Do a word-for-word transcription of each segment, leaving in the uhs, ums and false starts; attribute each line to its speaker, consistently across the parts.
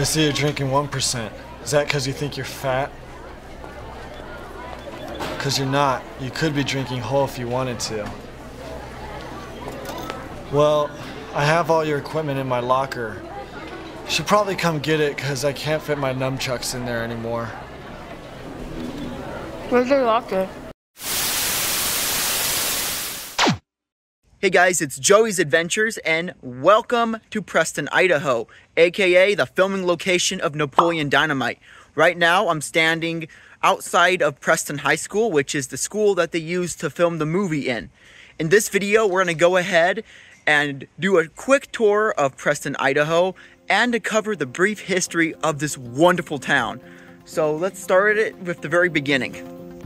Speaker 1: I see you're drinking one percent. Is that because you think you're fat? Because you're not. You could be drinking whole if you wanted to. Well, I have all your equipment in my locker. You should probably come get it because I can't fit my nunchucks in there anymore.
Speaker 2: Where's your locker?
Speaker 3: Hey guys, it's Joey's Adventures and welcome to Preston, Idaho, aka the filming location of Napoleon Dynamite. Right now I'm standing outside of Preston High School, which is the school that they used to film the movie in. In this video, we're going to go ahead and do a quick tour of Preston, Idaho, and to cover the brief history of this wonderful town. So let's start it with the very beginning.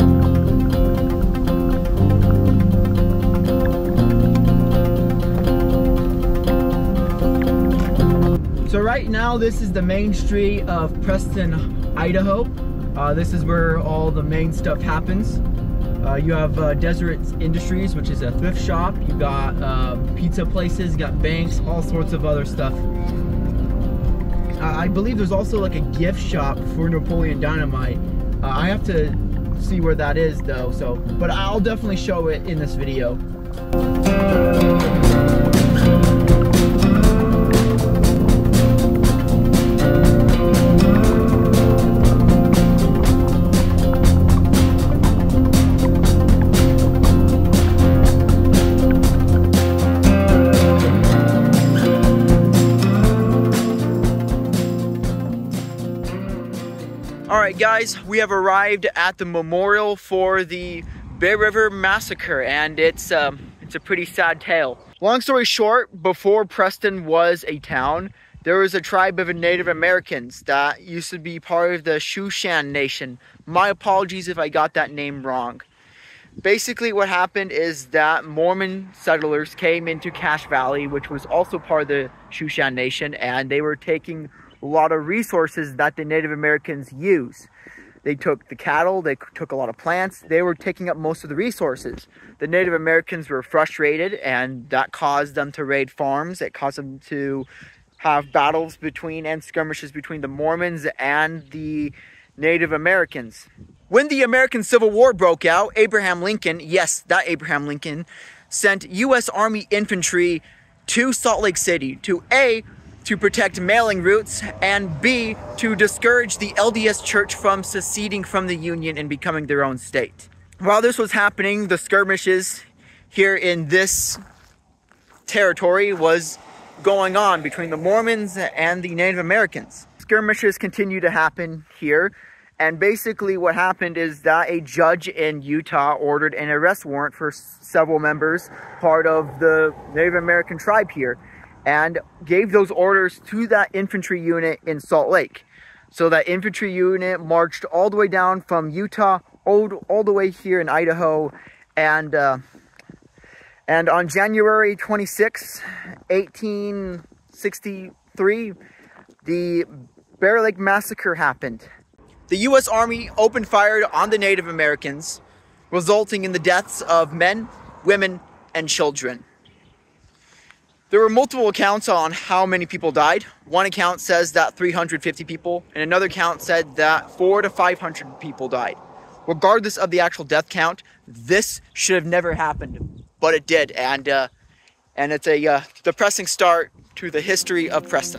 Speaker 3: So right now, this is the main street of Preston, Idaho. Uh, this is where all the main stuff happens. Uh, you have uh, Desert Industries, which is a thrift shop. You got uh, pizza places, you got banks, all sorts of other stuff. Uh, I believe there's also like a gift shop for Napoleon Dynamite. Uh, I have to see where that is though, so, but I'll definitely show it in this video. Alright guys, we have arrived at the memorial for the Bear River Massacre, and it's um, it's a pretty sad tale. Long story short, before Preston was a town, there was a tribe of Native Americans that used to be part of the Shushan Nation. My apologies if I got that name wrong. Basically what happened is that Mormon settlers came into Cache Valley, which was also part of the Shushan Nation, and they were taking a lot of resources that the Native Americans use. They took the cattle, they took a lot of plants, they were taking up most of the resources. The Native Americans were frustrated, and that caused them to raid farms. It caused them to have battles between and skirmishes between the Mormons and the Native Americans. When the American Civil War broke out, Abraham Lincoln, yes, that Abraham Lincoln, sent U S Army infantry to Salt Lake City to A, to protect mailing routes, and B, to discourage the L D S Church from seceding from the Union and becoming their own state. While this was happening, the skirmishes here in this territory was going on between the Mormons and the Native Americans. Skirmishes continue to happen here, and basically what happened is that a judge in Utah ordered an arrest warrant for several members, part of the Native American tribe here, and gave those orders to that infantry unit in Salt Lake. So that infantry unit marched all the way down from Utah all, all the way here in Idaho, and uh, and on January twenty-sixth, eighteen sixty-three, the Bear Lake Massacre happened. The U S Army opened fire on the Native Americans, resulting in the deaths of men, women, and children. There were multiple accounts on how many people died. One account says that three hundred fifty people, and another account said that four to five hundred people died. Regardless of the actual death count, this should have never happened, but it did, and uh, and it's a uh, depressing start to the history of Preston.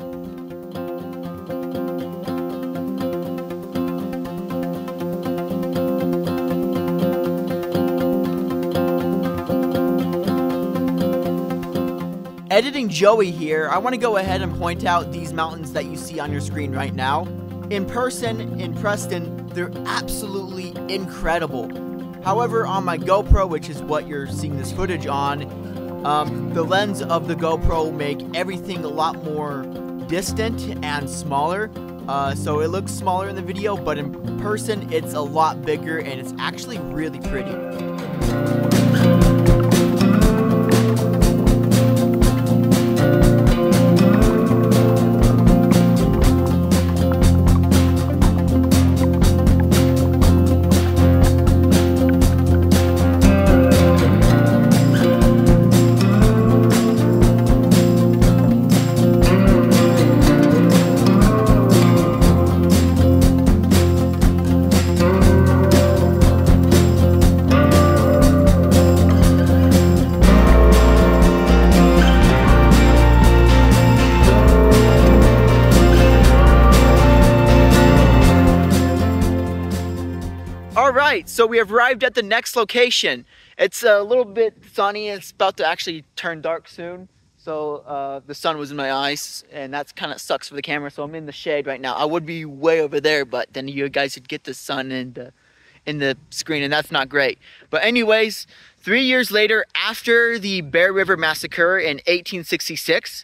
Speaker 3: Editing Joey here, I want to go ahead and point out these mountains that you see on your screen right now. In person, in Preston, they're absolutely incredible. However, on my GoPro, which is what you're seeing this footage on, um, the lens of the GoPro make everything a lot more distant and smaller. Uh, so it looks smaller in the video, but in person, it's a lot bigger, and it's actually really pretty. so we have arrived at the next location. It's a little bit sunny. It's about to actually turn dark soon. So uh, the sun was in my eyes, and that's kind of sucks for the camera. So I'm in the shade right now. I would be way over there, but then you guys would get the sun in the, in the screen, and that's not great. But anyways, three years later, after the Bear River Massacre in eighteen sixty-six,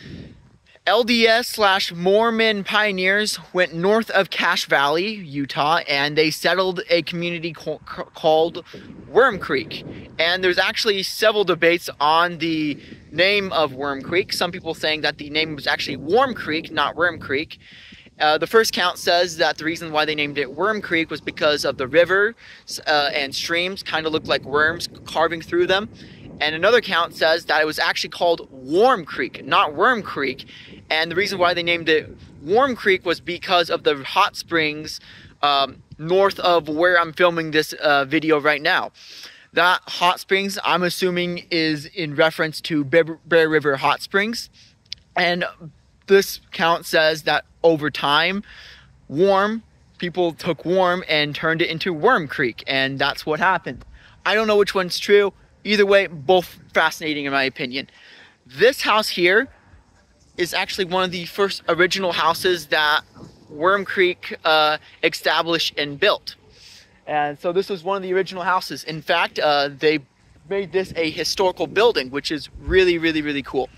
Speaker 3: L D S slash Mormon pioneers went north of Cache Valley, Utah, and they settled a community called Worm Creek. And there's actually several debates on the name of Worm Creek. Some people saying that the name was actually Warm Creek, not Worm Creek. Uh, the first count says that the reason why they named it Worm Creek was because of the river uh, and streams kind of looked like worms carving through them. And another count says that it was actually called Warm Creek, not Worm Creek. And the reason why they named it Warm Creek was because of the hot springs um, north of where I'm filming this uh, video right now. That hot springs, I'm assuming, is in reference to Bear, Bear River Hot Springs. And this count says that over time, Warm, people took Warm and turned it into Worm Creek. And that's what happened. I don't know which one's true. Either way, both fascinating in my opinion. This house here is actually one of the first original houses that Worm Creek uh, established and built. And so this was one of the original houses. In fact, uh, they made this a historical building, which is really, really, really cool.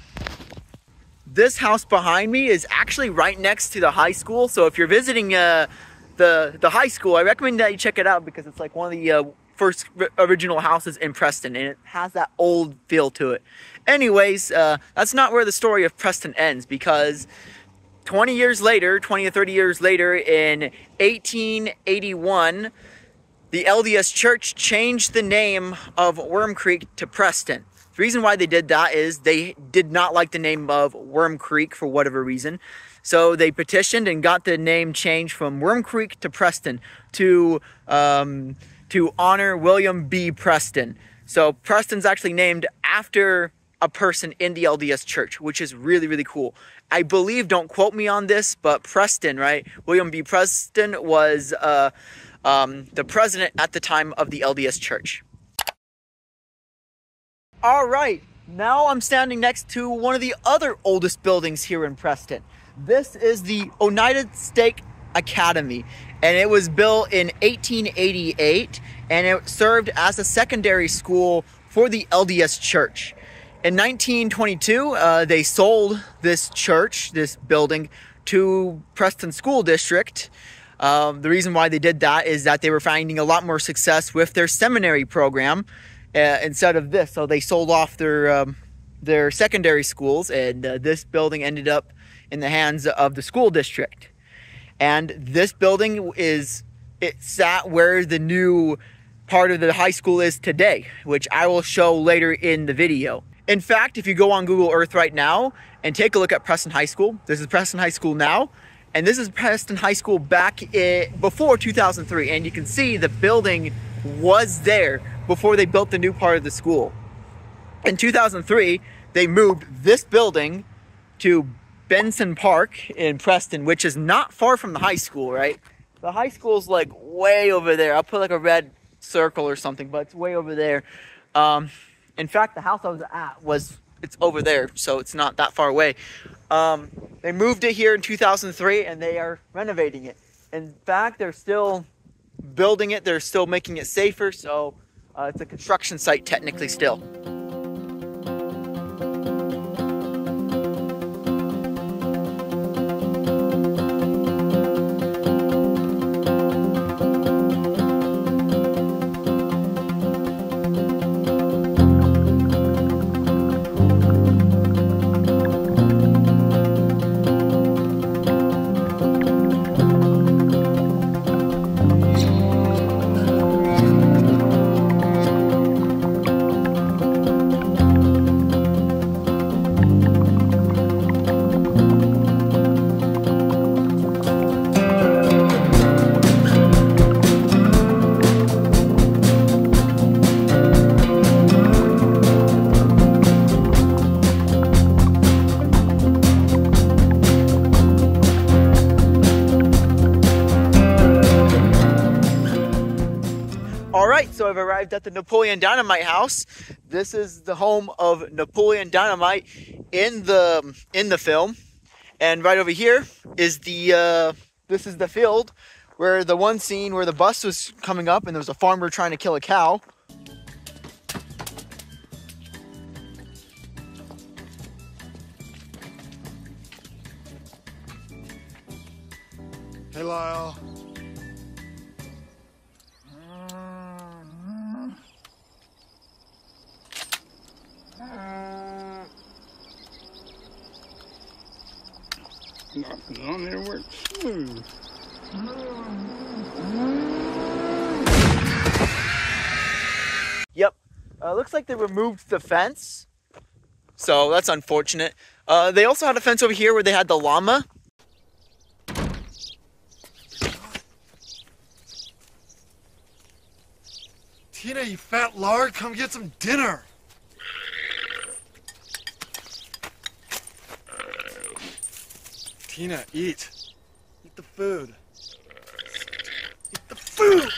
Speaker 3: This house behind me is actually right next to the high school. So if you're visiting uh, the, the high school, I recommend that you check it out because it's like one of the uh, first original houses in Preston, and it has that old feel to it. Anyways, uh, that's not where the story of Preston ends, because twenty years later, twenty or thirty years later, in eighteen eighty-one, the L D S Church changed the name of Worm Creek to Preston. The reason why they did that is they did not like the name of Worm Creek for whatever reason. So they petitioned and got the name changed from Worm Creek to Preston to um, to honor William B. Preston. So Preston's actually named after a person in the L D S Church, which is really, really cool. I believe, don't quote me on this, but Preston, right? William B. Preston was uh, um, the president at the time of the L D S Church. All right, now I'm standing next to one of the other oldest buildings here in Preston. This is the Oneida State Academy, and it was built in eighteen eighty-eight, and it served as a secondary school for the L D S Church. In nineteen twenty-two, uh, they sold this church, this building, to Preston School District. Um, the reason why they did that is that they were finding a lot more success with their seminary program uh, instead of this. So they sold off their um, their secondary schools, and uh, this building ended up in the hands of the school district. And this building is, it sat where the new part of the high school is today, which I will show later in the video. In fact, if you go on Google Earth right now and take a look at Preston High School, this is Preston High School now, and this is Preston High School back in, before two thousand three, and you can see the building was there before they built the new part of the school. In two thousand three, they moved this building to Benson Park in Preston, which is not far from the high school, right? The high school's like way over there. I'll put like a red circle or something, but it's way over there. Um, in fact, the house I was at was, it's over there, so it's not that far away. Um, they moved it here in two thousand three, and they are renovating it. In fact, they're still building it. They're still making it safer, so uh, it's a construction site technically still. All right, so I've arrived at the Napoleon Dynamite house. This is the home of Napoleon Dynamite in the in the film, and right over here is the uh, this is the field where the one scene where the bus was coming up and there was a farmer trying to kill a cow.
Speaker 1: Hey, Lyle.
Speaker 2: Nothing on there works smooth.
Speaker 3: Yep, uh, looks like they removed the fence, so that's unfortunate. Uh, they also had a fence over here where they had the llama.
Speaker 1: Tina, you fat lard, come get some dinner. Tina, eat. Eat the food. Eat the food!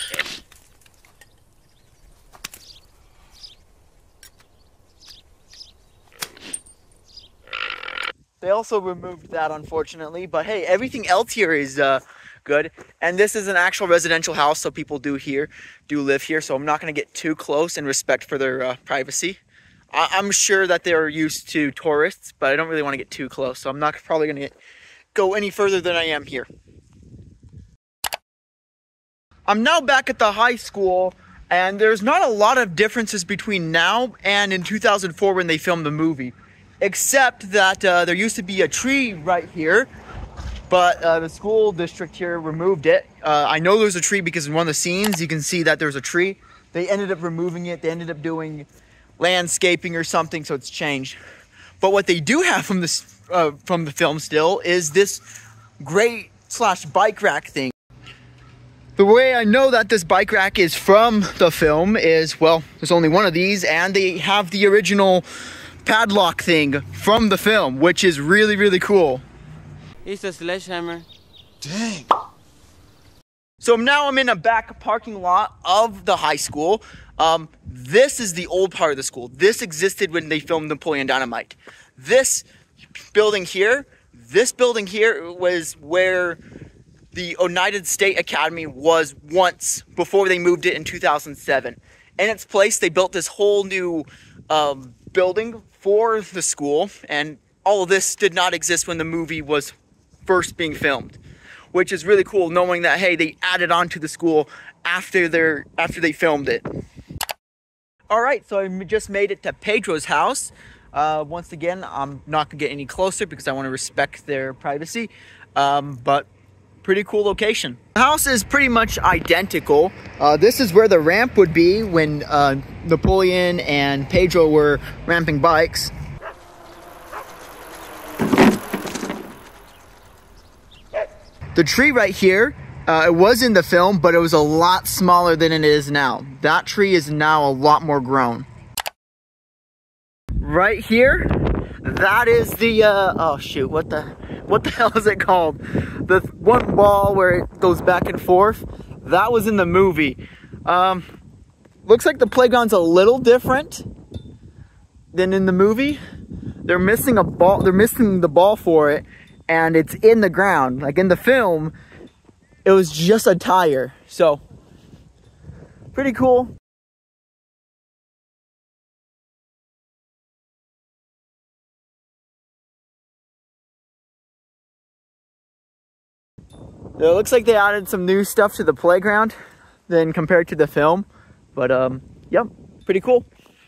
Speaker 3: They also removed that, unfortunately, but hey, everything else here is uh, good. And this is an actual residential house, so people do here, do live here, so I'm not going to get too close in respect for their uh, privacy. I I'm sure that they're used to tourists, but I don't really want to get too close, so I'm not probably going to get go any further than I am here. I'm now back at the high school, and there's not a lot of differences between now and in two thousand four when they filmed the movie, except that uh, there used to be a tree right here, but uh, the school district here removed it. Uh, I know there's a tree because in one of the scenes you can see that there's a tree. They ended up removing it. They ended up doing landscaping or something, so it's changed. But what they do have from this uh, from the film still is this great slash bike rack thing. The way I know that this bike rack is from the film is, well, there's only one of these, and they have the original padlock thing from the film, which is really, really cool.
Speaker 2: It's a sledgehammer.
Speaker 1: Dang.
Speaker 3: So now I'm in a back parking lot of the high school. Um, this is the old part of the school. This existed when they filmed Napoleon Dynamite. This building here, this building here was where the Oneida State Academy was once, before they moved it in two thousand seven. In its place, they built this whole new um, building for the school, and all of this did not exist when the movie was first being filmed, which is really cool knowing that, hey, they added on to the school after their after they filmed it. All right, so I just made it to Pedro's house. Uh, once again, I'm not gonna get any closer because I want to respect their privacy, um, but pretty cool location. The house is pretty much identical. Uh, this is where the ramp would be when uh, Napoleon and Pedro were ramping bikes. The tree right here, uh, it was in the film, but it was a lot smaller than it is now. That tree is now a lot more grown. Right here, that is the, uh, oh shoot, what the, what the hell is it called? The one ball where it goes back and forth. That was in the movie. Um, looks like the playground's a little different than in the movie. They're missing a ball, they're missing the ball for it, and it's in the ground. Like in the film, it was just a tire. So, pretty cool. It looks like they added some new stuff to the playground than compared to the film. But, um, yep, pretty cool.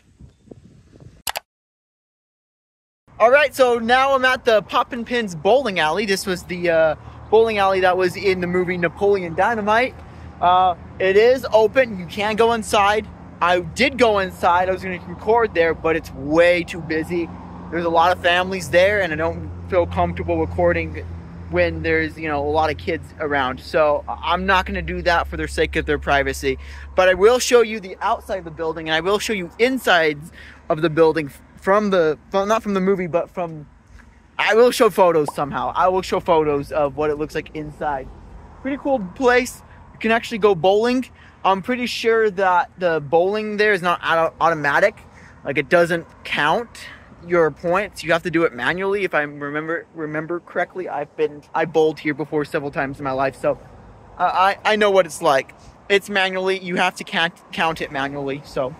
Speaker 3: All right, so now I'm at the Poppin' Pins bowling alley. This was the uh, bowling alley that was in the movie Napoleon Dynamite. Uh, it is open. You can go inside. I did go inside. I was going to record there, but it's way too busy. There's a lot of families there, and I don't feel comfortable recording when there's, you know, a lot of kids around. So I'm not going to do that for the sake of their privacy. But I will show you the outside of the building, and I will show you insides of the building from the, well, not from the movie, but from, I will show photos somehow. I will show photos of what it looks like inside. Pretty cool place. You can actually go bowling. I'm pretty sure that the bowling there is not auto automatic. Like, it doesn't count your points. You have to do it manually, if I remember remember correctly. I've been I bowled here before several times in my life, so uh, I I know what it's like. It's manually. You have to count count it manually. So.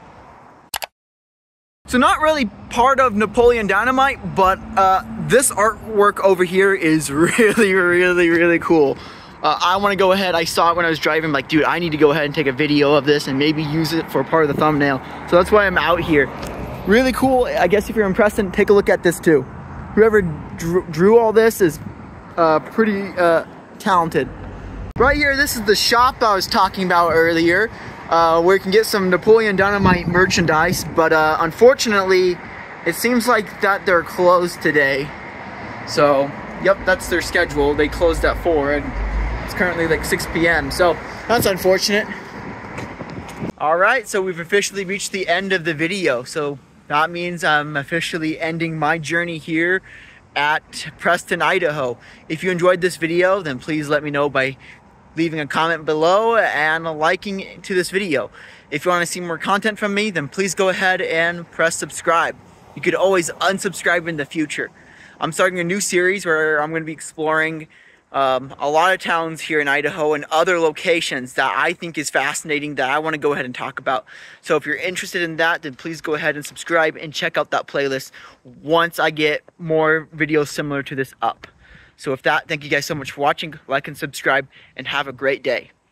Speaker 3: So not really part of Napoleon Dynamite, but uh, this artwork over here is really, really, really cool. Uh, I want to go ahead, I saw it when I was driving, like, dude, I need to go ahead and take a video of this and maybe use it for part of the thumbnail. So that's why I'm out here. Really cool. I guess if you're in Preston, take a look at this too. Whoever drew, drew all this is uh, pretty uh, talented. Right here, this is the shop I was talking about earlier. Uh, where you can get some Napoleon Dynamite merchandise, but uh, unfortunately, it seems like that they're closed today. So, yep, that's their schedule. They closed at four, and it's currently like six P M So, that's unfortunate. Alright, so we've officially reached the end of the video. So, that means I'm officially ending my journey here at Preston, Idaho. If you enjoyed this video, then please let me know by leaving a comment below and liking to this video. If you want to see more content from me, then please go ahead and press subscribe. You could always unsubscribe in the future. I'm starting a new series where I'm going to be exploring um, a lot of towns here in Idaho and other locations that I think is fascinating that I want to go ahead and talk about. So if you're interested in that, then please go ahead and subscribe and check out that playlist once I get more videos similar to this up. So with that, thank you guys so much for watching. Like and subscribe, and have a great day.